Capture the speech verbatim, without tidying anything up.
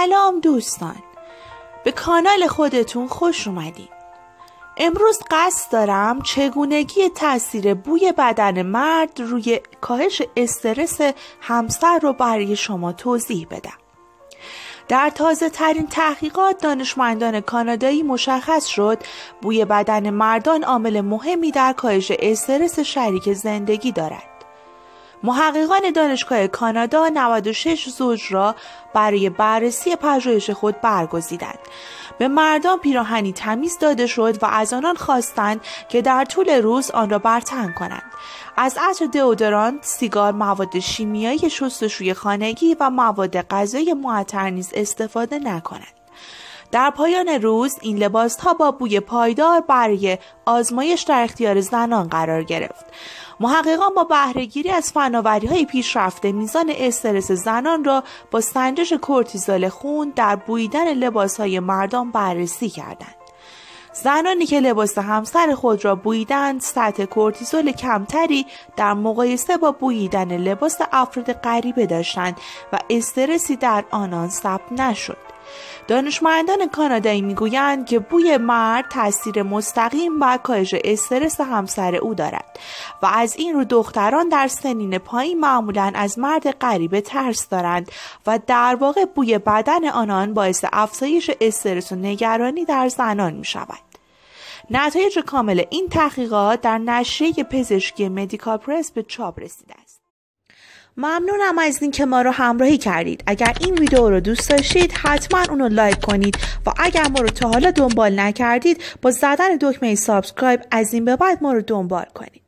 سلام دوستان، به کانال خودتون خوش اومدین. امروز قصد دارم چگونگی تاثیر بوی بدن مرد روی کاهش استرس همسر رو برای شما توضیح بدم. در تازه ترین تحقیقات دانشمندان کانادایی مشخص شد بوی بدن مردان عامل مهمی در کاهش استرس شریک زندگی دارد. محققان دانشگاه کانادا نود و شش زوج را برای بررسی پژوهش خود برگزیدند. به مردان پیراهنی تمیز داده شد و از آنان خواستند که در طول روز آن را بر تن کنند. از عطر دئودورانت، سیگار، مواد شیمیایی شستشوی خانگی و مواد غذایی معطر نیز استفاده نکنند. در پایان روز این لباس‌ها با بوی پایدار برای آزمایش در اختیار زنان قرار گرفت. محققان با بهره‌گیری از فناوری‌های پیشرفته میزان استرس زنان را با سنجش کورتیزول خون در بوییدن لباس‌های مردان بررسی کردند. زنانی که لباس همسر خود را بوییدند سطح کورتیزول کمتری در مقایسه با بوییدن لباس افراد غریبه داشتند و استرسی در آنان ثبت نشد. دانشمندان کانادایی میگویند که بوی مرد تاثیر مستقیم بر کاهش استرس همسر او دارد و از این رو دختران در سنین پایین معمولاً از مرد غریبه ترس دارند و در واقع بوی بدن آنان باعث افزایش استرس و نگرانی در زنان می شود. نتایج کامل این تحقیقات در نشریه پزشکی مدیکال پرس به چاپ رسیده است. ممنونم از این که ما رو همراهی کردید. اگر این ویدیو رو دوست داشتید حتما اونو لایک کنید و اگر ما رو تا حالا دنبال نکردید با زدن دکمه سابسکرایب از این به بعد ما رو دنبال کنید.